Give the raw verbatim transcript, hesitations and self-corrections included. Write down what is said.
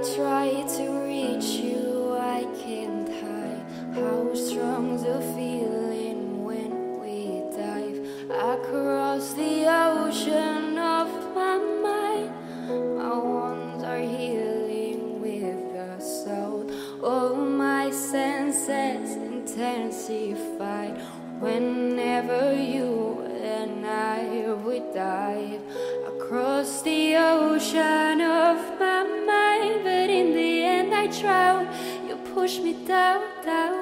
try to reach you, I can't hide how strong the feeling when we dive across the ocean of my mind. My wounds are healing with the salt. All my senses intensified whenever you and I would dive across the ocean of my mind. But in the end I drown. You push me down, down.